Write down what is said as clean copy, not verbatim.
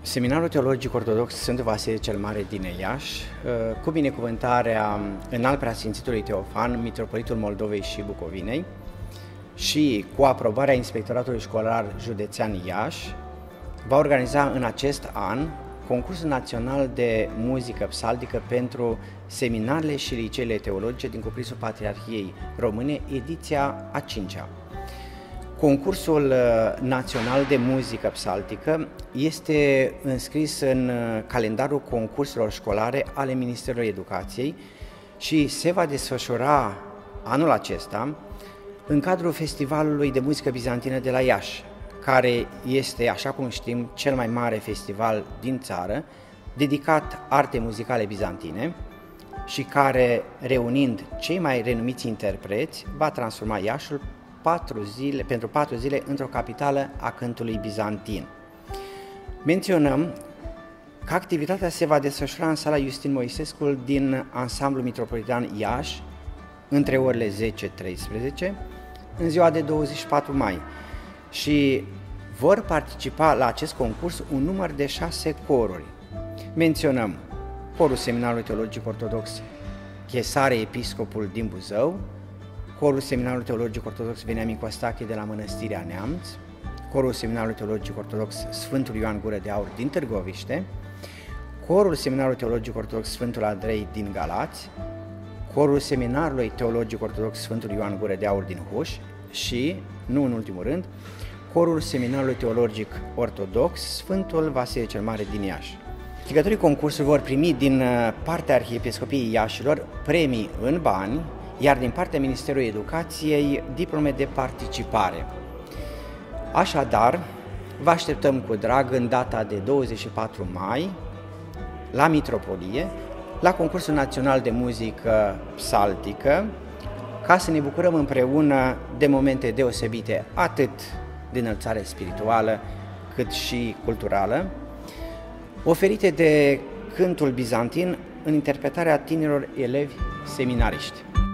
Seminarul Teologic Ortodox Sfântul Vasile cel Mare din Iași, cu binecuvântarea Înalt Preasfințitului Teofan, Mitropolitul Moldovei și Bucovinei, și cu aprobarea Inspectoratului Școlar Județean Iași, va organiza în acest an concursul național de muzică psaltică pentru seminarele și liceele teologice din cuprinsul Patriarhiei Române, ediția a 5-a. Concursul național de muzică psaltică este înscris în calendarul concursurilor școlare ale Ministerului Educației și se va desfășura anul acesta în cadrul Festivalului de Muzică Bizantină de la Iași, care este, așa cum știm, cel mai mare festival din țară, dedicat artei muzicale bizantine și care, reunind cei mai renumiți interpreți, va transforma Iașiul pentru 4 zile într-o capitală a cântului bizantin. Menționăm că activitatea se va desfășura în sala Iustin Moisescu din Ansamblul Mitropolitan Iași între orele 10-13 în ziua de 24 mai și vor participa la acest concurs un număr de 6 coruri. Menționăm Corul Seminarului Teologic Ortodox Chesare Episcopul din Buzău, Corul Seminarului Teologic Ortodox Veniamin Costache de la Mănăstirea Neamț, Corul Seminarului Teologic Ortodox Sfântul Ioan Gură de Aur din Târgoviște, Corul Seminarului Teologic Ortodox Sfântul Andrei din Galați, Corul Seminarului Teologic Ortodox Sfântul Ioan Gură de Aur din Huș și, nu în ultimul rând, Corul Seminarului Teologic Ortodox Sfântul Vasile cel Mare din Iași. Câștigătorii concursului vor primi din partea Arhiepiscopiei Iașilor premii în bani, iar din partea Ministerului Educației diplome de participare. Așadar, vă așteptăm cu drag în data de 24 mai la Mitropolie, la concursul național de muzică psaltică, ca să ne bucurăm împreună de momente deosebite, atât de înălțare spirituală, cât și culturală, oferite de cântul bizantin în interpretarea tinerilor elevi seminariști.